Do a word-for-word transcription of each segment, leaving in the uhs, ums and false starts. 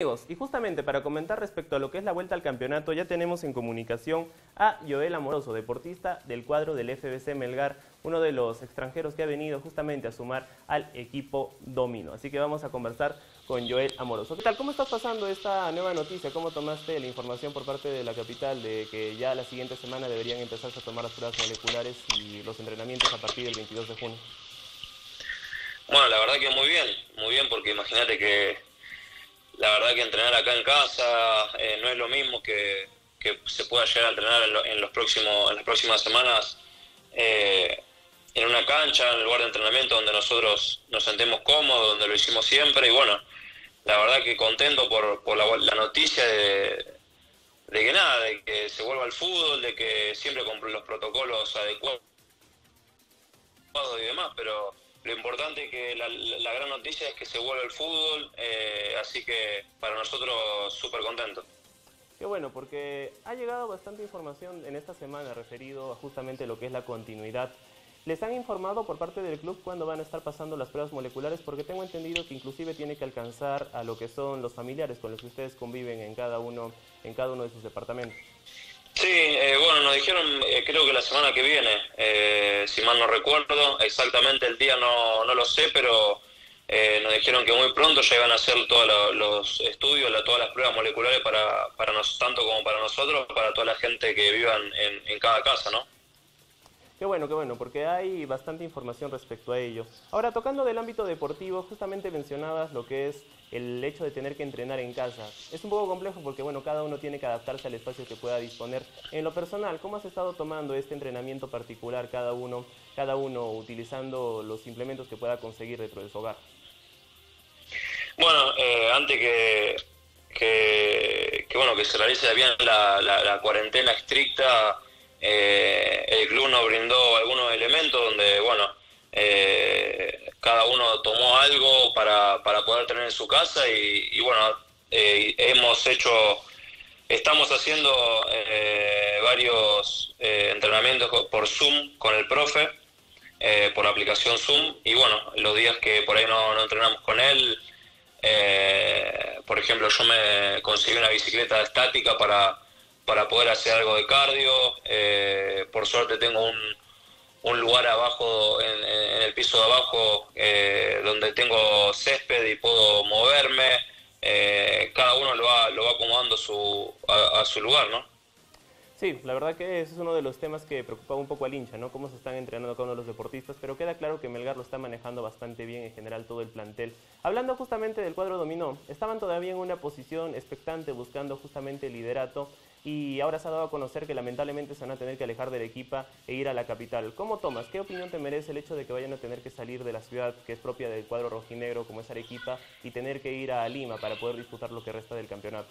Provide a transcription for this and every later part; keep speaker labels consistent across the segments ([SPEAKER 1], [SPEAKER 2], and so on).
[SPEAKER 1] Amigos, y justamente para comentar respecto a lo que es la vuelta al campeonato, ya tenemos en comunicación a Joel Amoroso, deportista del cuadro del F B C Melgar, uno de los extranjeros que ha venido justamente a sumar al equipo Domino. Así que vamos a conversar con Joel Amoroso. ¿Qué tal? ¿Cómo estás pasando esta nueva noticia? ¿Cómo tomaste la información por parte de la capital de que ya la siguiente semana deberían empezarse a tomar las pruebas moleculares y los entrenamientos a partir del veintidós de junio?
[SPEAKER 2] Bueno, la verdad que muy bien, muy bien, porque imagínate que la verdad que entrenar acá en casa eh, no es lo mismo que, que se pueda llegar a entrenar en, lo, en, los próximos, en las próximas semanas eh, en una cancha, en un lugar de entrenamiento donde nosotros nos sentemos cómodos, donde lo hicimos siempre. Y bueno, la verdad que contento por, por la, la noticia de, de que nada, de que se vuelva al fútbol, de que siempre con los protocolos adecuados y demás, pero lo importante es que la, la gran noticia es que se vuelve el fútbol, eh, así que para nosotros súper contentos.
[SPEAKER 1] Qué bueno, porque ha llegado bastante información en esta semana referido a justamente lo que es la continuidad. ¿Les han informado por parte del club cuándo van a estar pasando las pruebas moleculares? Porque tengo entendido que inclusive tiene que alcanzar a lo que son los familiares con los que ustedes conviven en cada uno, en cada uno de sus departamentos.
[SPEAKER 2] Sí, eh, bueno, nos dijeron, eh, creo que la semana que viene, eh, si mal no recuerdo, exactamente el día no, no lo sé, pero eh, nos dijeron que muy pronto ya iban a hacer todos lo, los estudios, la, todas las pruebas moleculares para, para nos, tanto como para nosotros, para toda la gente que vivan en, en cada casa, ¿no?
[SPEAKER 1] Qué bueno, qué bueno, porque hay bastante información respecto a ello. Ahora, tocando del ámbito deportivo, justamente mencionabas lo que es el hecho de tener que entrenar en casa. Es un poco complejo porque, bueno, cada uno tiene que adaptarse al espacio que pueda disponer. En lo personal, ¿cómo has estado tomando este entrenamiento particular, cada uno, cada uno utilizando los implementos que pueda conseguir dentro de su hogar?
[SPEAKER 2] Bueno, eh, antes que, que, que, bueno, que se realice bien la, la, la cuarentena estricta, Eh, el club nos brindó algunos elementos donde, bueno, eh, cada uno tomó algo para, para poder tener en su casa y, y bueno, eh, hemos hecho, estamos haciendo eh, varios eh, entrenamientos por Zoom con el profe, eh, por la aplicación Zoom, y bueno, los días que por ahí no, no entrenamos con él, eh, por ejemplo, yo me conseguí una bicicleta estática para para poder hacer algo de cardio. Eh, por suerte tengo un, un lugar abajo, en, en el piso de abajo, eh, donde tengo césped y puedo moverme. Eh, cada uno lo va, lo va acomodando su, a, a su lugar, ¿no?
[SPEAKER 1] Sí, la verdad que ese es uno de los temas que preocupaba un poco al hincha, ¿no? Cómo se están entrenando cada uno de los deportistas, pero queda claro que Melgar lo está manejando bastante bien en general todo el plantel. Hablando justamente del cuadro Dominó, estaban todavía en una posición expectante buscando justamente el liderato y ahora se ha dado a conocer que lamentablemente se van a tener que alejar del equipo e ir a la capital. ¿Cómo tomas? ¿Qué opinión te merece el hecho de que vayan a tener que salir de la ciudad que es propia del cuadro rojinegro como es Arequipa y tener que ir a Lima para poder disputar lo que resta del campeonato?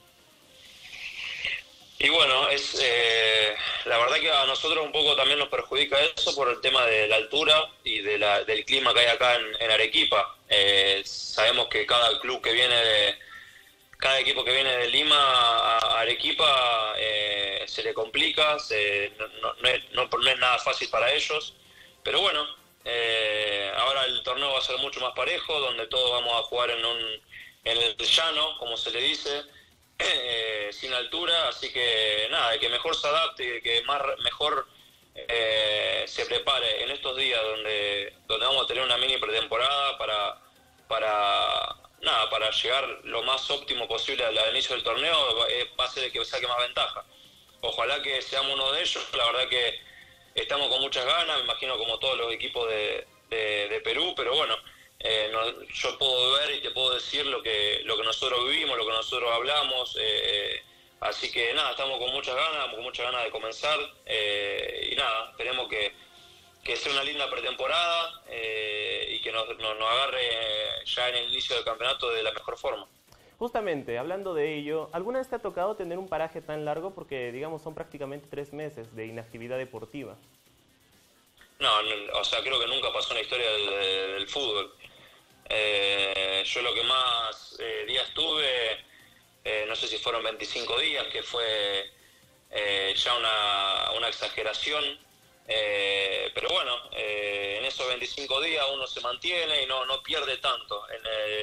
[SPEAKER 2] Y bueno, es eh, la verdad que a nosotros un poco también nos perjudica eso por el tema de la altura y de la, del clima que hay acá en, en Arequipa. Eh, sabemos que cada club que viene de, cada equipo que viene de Lima a Arequipa eh, se le complica, se, no, no, es, no, no es nada fácil para ellos, pero bueno, eh, ahora el torneo va a ser mucho más parejo, donde todos vamos a jugar en, un, en el llano, como se le dice, Eh, sin altura, así que nada, el que mejor se adapte, que más mejor eh, se prepare en estos días donde donde vamos a tener una mini pretemporada para para nada para llegar lo más óptimo posible al, al inicio del torneo, eh, va a ser el que saque más ventaja. Ojalá que seamos uno de ellos. La verdad que estamos con muchas ganas, me imagino como todos los equipos de, de, de Perú, pero bueno, Eh, no, yo puedo ver y te puedo decir lo que lo que nosotros vivimos, lo que nosotros hablamos, eh, así que nada, estamos con muchas ganas, con muchas ganas de comenzar, eh, y nada, esperemos que, que sea una linda pretemporada eh, y que nos, nos, nos agarre ya en el inicio del campeonato de la mejor forma.
[SPEAKER 1] Justamente, hablando de ello, ¿alguna vez te ha tocado tener un paraje tan largo? Porque, digamos, son prácticamente tres meses de inactividad deportiva.
[SPEAKER 2] No, no, o sea, creo que nunca pasó en la historia del, del fútbol. Eh, yo lo que más eh, días tuve, eh, no sé si fueron veinticinco días, que fue eh, ya una, una exageración, eh, pero bueno, eh, en esos veinticinco días uno se mantiene y no, no pierde tanto. En el,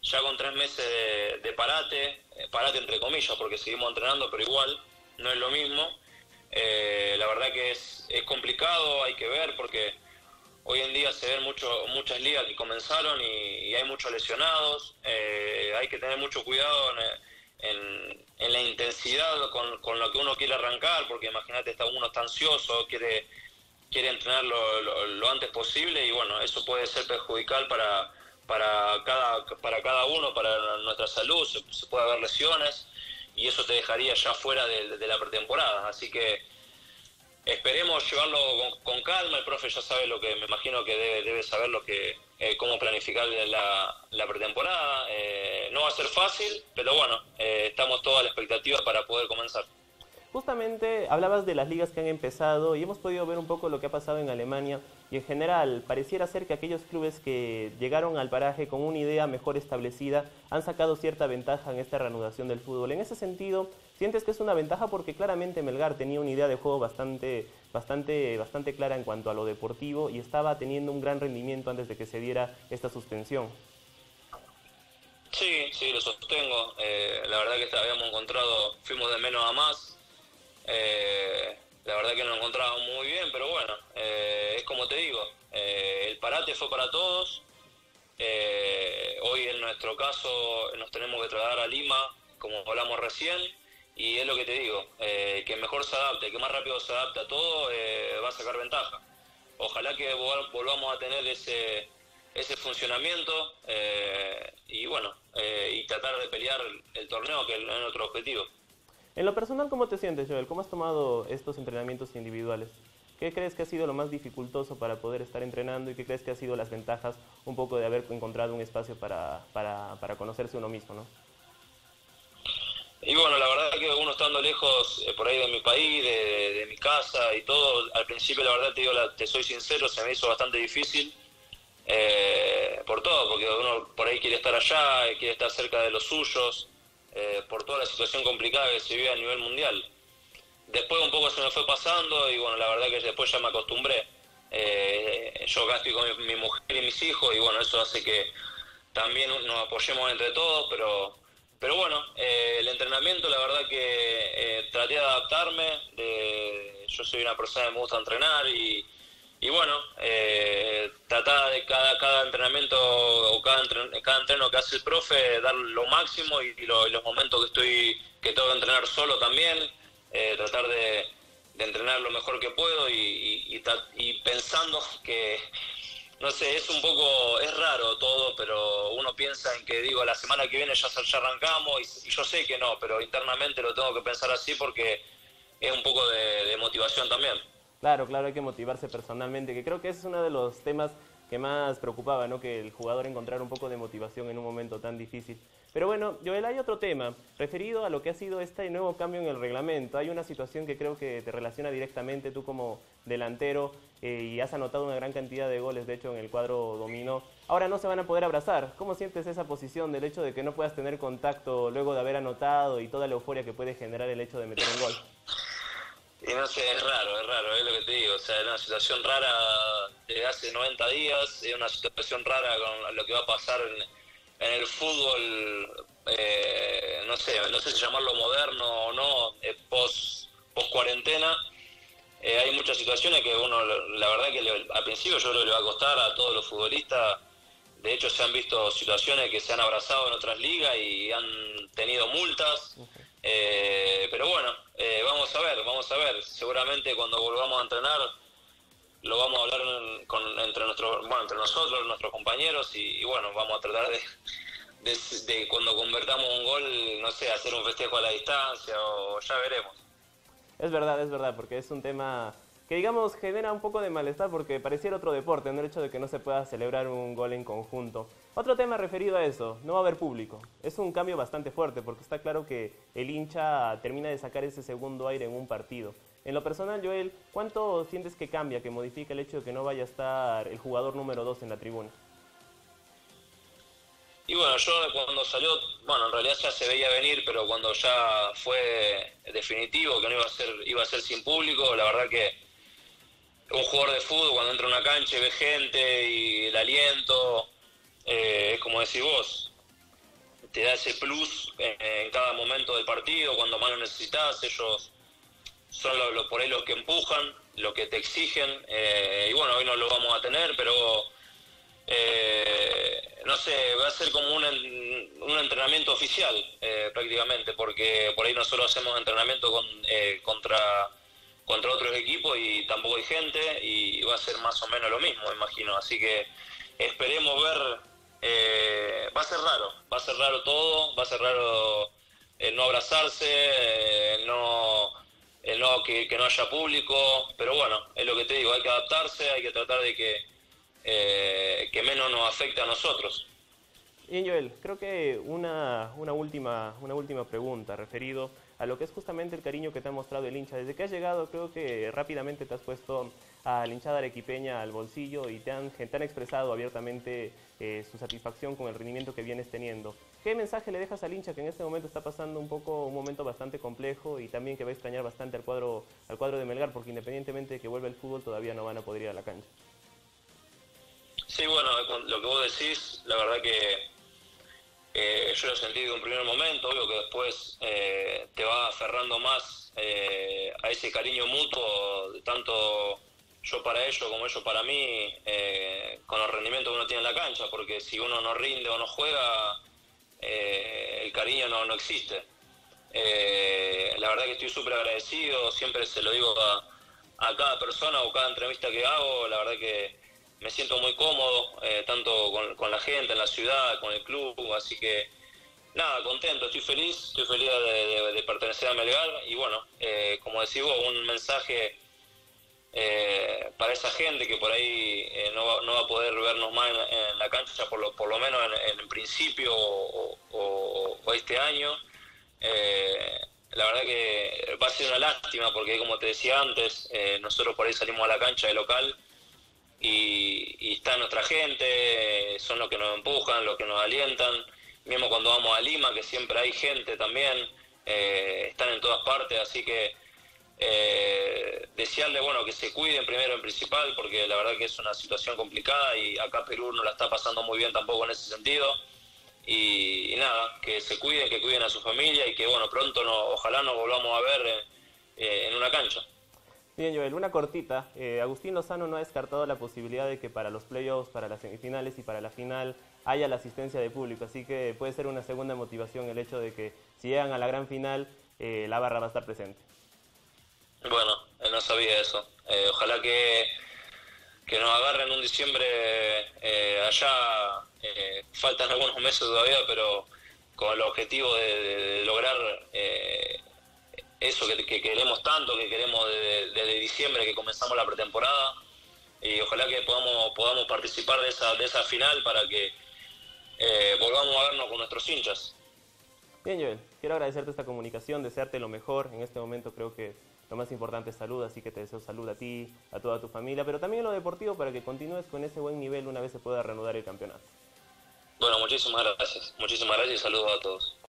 [SPEAKER 2] ya con tres meses de, de parate, eh, parate entre comillas, porque seguimos entrenando, pero igual no es lo mismo. Eh, la verdad que es, es complicado, hay que ver, porque hoy en día se ven mucho, muchas ligas que comenzaron y, y hay muchos lesionados. Eh, hay que tener mucho cuidado en, en, en la intensidad con, con lo que uno quiere arrancar, porque imagínate, está, uno está ansioso, quiere, quiere entrenar lo, lo, lo antes posible, y bueno, eso puede ser perjudicial para, para, cada, para cada uno, para nuestra salud. Se, se puede haber lesiones y eso te dejaría ya fuera de, de la pretemporada. Así que esperemos llevarlo con, con calma. El profe ya sabe lo que, me imagino que debe, debe saber lo que, eh, cómo planificar la, la pretemporada. Eh, no va a ser fácil, pero bueno, eh, estamos todos a la expectativa para poder comenzar.
[SPEAKER 1] Justamente hablabas de las ligas que han empezado y hemos podido ver un poco lo que ha pasado en Alemania, y en general pareciera ser que aquellos clubes que llegaron al paraje con una idea mejor establecida han sacado cierta ventaja en esta reanudación del fútbol. En ese sentido, ¿sientes que es una ventaja? Porque claramente Melgar tenía una idea de juego bastante, bastante, bastante clara en cuanto a lo deportivo y estaba teniendo un gran rendimiento antes de que se diera esta suspensión.
[SPEAKER 2] Sí, sí, lo sostengo. Eh, la verdad que habíamos encontrado, fuimos de menos a más. Eh, la verdad que nos encontrábamos muy bien, pero bueno, eh, es como te digo, eh, el parate fue para todos. Eh, hoy en nuestro caso nos tenemos que trasladar a Lima, como hablamos recién, y es lo que te digo, eh, que mejor se adapte, que más rápido se adapte a todo, eh, va a sacar ventaja. Ojalá que volvamos a tener ese, ese funcionamiento, eh, y bueno, eh, y tratar de pelear el, el torneo, que es nuestro objetivo.
[SPEAKER 1] En lo personal, ¿cómo te sientes, Joel? ¿Cómo has tomado estos entrenamientos individuales? ¿Qué crees que ha sido lo más dificultoso para poder estar entrenando y qué crees que ha sido las ventajas un poco de haber encontrado un espacio para, para, para conocerse uno mismo, ¿no?
[SPEAKER 2] Y bueno, la verdad que uno estando lejos, eh, por ahí de mi país, de, de mi casa y todo, al principio la verdad te digo, la, te soy sincero, se me hizo bastante difícil, eh, por todo, porque uno por ahí quiere estar allá, quiere estar cerca de los suyos, eh, por toda la situación complicada que se vive a nivel mundial. Después un poco se me fue pasando y bueno, la verdad que después ya me acostumbré. Eh, yo acá estoy con mi, mi mujer y mis hijos y bueno, eso hace que también nos apoyemos entre todos, pero pero bueno, eh, el entrenamiento la verdad que eh, traté de adaptarme. De, yo soy una persona que me gusta entrenar y, y bueno, eh, tratar de cada, cada entrenamiento o cada, entren, cada entreno que hace el profe dar lo máximo y, y, lo, y los momentos que estoy que tengo que entrenar solo también. Eh, tratar de, de entrenar lo mejor que puedo y, y, y, y pensando que, no sé, es un poco, es raro todo, pero uno piensa en que, digo, la semana que viene ya, ya arrancamos y, y yo sé que no, pero internamente lo tengo que pensar así porque es un poco de, de motivación también.
[SPEAKER 1] Claro, claro, hay que motivarse personalmente, que creo que ese es uno de los temas que más preocupaba, ¿no? Que el jugador encontrara un poco de motivación en un momento tan difícil. Pero bueno, Joel, hay otro tema referido a lo que ha sido este nuevo cambio en el reglamento. Hay una situación que creo que te relaciona directamente tú como delantero eh, y has anotado una gran cantidad de goles, de hecho, en el cuadro dominó. Ahora no se van a poder abrazar. ¿Cómo sientes esa posición del hecho de que no puedas tener contacto luego de haber anotado y toda la euforia que puede generar el hecho de meter un gol?
[SPEAKER 2] Y no sé, es raro, es raro, es lo que te digo. O sea, es una situación rara desde hace noventa días, es una situación rara con lo que va a pasar en, en el fútbol, eh, no sé, no sé si llamarlo moderno o no, eh, post, post cuarentena. Eh, hay muchas situaciones que uno, la verdad que le, al principio yo creo que le va a costar a todos los futbolistas. De hecho, se han visto situaciones que se han abrazado en otras ligas y han tenido multas. Eh, pero bueno, eh, vamos a ver, vamos a ver. Seguramente cuando volvamos a entrenar lo vamos a hablar en, con, entre, nuestro, bueno, entre nosotros, nuestros compañeros, y, y bueno, vamos a tratar de, de, de cuando convertamos un gol, no sé, hacer un festejo a la distancia o ya veremos.
[SPEAKER 1] Es verdad, es verdad, porque es un tema que, digamos, genera un poco de malestar porque pareciera otro deporte, ¿no? El hecho de que no se pueda celebrar un gol en conjunto. Otro tema referido a eso, no va a haber público. Es un cambio bastante fuerte porque está claro que el hincha termina de sacar ese segundo aire en un partido. En lo personal, Joel, ¿cuánto sientes que cambia, que modifica el hecho de que no vaya a estar el jugador número dos en la tribuna?
[SPEAKER 2] Y bueno, yo cuando salió, bueno, en realidad ya se veía venir, pero cuando ya fue definitivo que no iba a ser, iba a ser sin público, la verdad que un jugador de fútbol cuando entra a una cancha y ve gente y el aliento, eh, es como decís vos, te da ese plus en, en cada momento del partido, cuando más lo necesitas. Ellos son lo, lo, por ahí los que empujan, los que te exigen, eh, y bueno, hoy no lo vamos a tener, pero eh, no sé, va a ser como un, un entrenamiento oficial eh, prácticamente, porque por ahí nosotros hacemos entrenamiento con, eh, contra, contra otros equipos y tampoco hay gente, y va a ser más o menos lo mismo, imagino. Así que esperemos ver, eh, va a ser raro, va a ser raro todo, va a ser raro el no abrazarse, eh, no... El no, que, que no haya público, pero bueno, es lo que te digo, hay que adaptarse, hay que tratar de que, eh, que menos nos afecte a nosotros.
[SPEAKER 1] Bien, Joel, creo que una, una, última, una última pregunta referido a lo que es justamente el cariño que te ha mostrado el hincha. Desde que has llegado, creo que rápidamente te has puesto a la hinchada arequipeña al bolsillo y te han, te han expresado abiertamente eh, su satisfacción con el rendimiento que vienes teniendo. ¿Qué mensaje le dejas al hincha que en este momento está pasando un poco un momento bastante complejo y también que va a extrañar bastante al cuadro, al cuadro de Melgar, porque independientemente de que vuelva el fútbol todavía no van a poder ir a la cancha?
[SPEAKER 2] Sí, bueno, lo que vos decís, la verdad que eh, yo lo sentí de un primer momento, obvio que después eh, te va aferrando más eh, a ese cariño mutuo, tanto yo para ellos como ellos para mí, eh, con los rendimientos que uno tiene en la cancha, porque si uno no rinde o no juega, eh, el cariño no, no existe. Eh, la verdad que estoy súper agradecido, siempre se lo digo a, a cada persona o cada entrevista que hago, la verdad que me siento muy cómodo, eh, tanto con, con la gente en la ciudad, con el club, así que nada, contento, estoy feliz, estoy feliz de, de, de pertenecer a Melgar y bueno, eh, como decís vos, un mensaje eh, para esa gente que por ahí eh, no, va, no va a poder vernos más en, en la cancha, por lo, por lo menos en, en principio o, o, o este año. Eh, la verdad que va a ser una lástima porque, como te decía antes, eh, nosotros por ahí salimos a la cancha de local y, y está nuestra gente, son los que nos empujan, los que nos alientan, mismo cuando vamos a Lima, que siempre hay gente también, eh, están en todas partes, así que eh, desearle, bueno, que se cuiden primero en principal, porque la verdad que es una situación complicada y acá Perú no la está pasando muy bien tampoco en ese sentido. Y, y nada, que se cuiden, que cuiden a su familia y que bueno, pronto no, ojalá nos volvamos a ver eh, en una cancha.
[SPEAKER 1] Bien, Joel, una cortita. Eh, Agustín Lozano no ha descartado la posibilidad de que para los playoffs, para las semifinales y para la final haya la asistencia de público, así que puede ser una segunda motivación el hecho de que si llegan a la gran final, eh, la barra va a estar presente.
[SPEAKER 2] Bueno, eh, no sabía eso. Eh, ojalá que, que nos agarren un diciembre eh, allá. Eh, faltan algunos meses todavía, pero con el objetivo de, de, de lograr eh, eso que, que queremos tanto, que queremos desde de, de diciembre que comenzamos la pretemporada, y ojalá que podamos podamos participar de esa de esa final para que eh, volvamos a vernos con nuestros hinchas.
[SPEAKER 1] Bien, Joel, quiero agradecerte esta comunicación, desearte lo mejor. En este momento creo que lo más importante es salud, así que te deseo salud a ti, a toda tu familia, pero también en lo deportivo para que continúes con ese buen nivel una vez se pueda reanudar el campeonato.
[SPEAKER 2] Bueno, muchísimas gracias, muchísimas gracias y saludos a todos.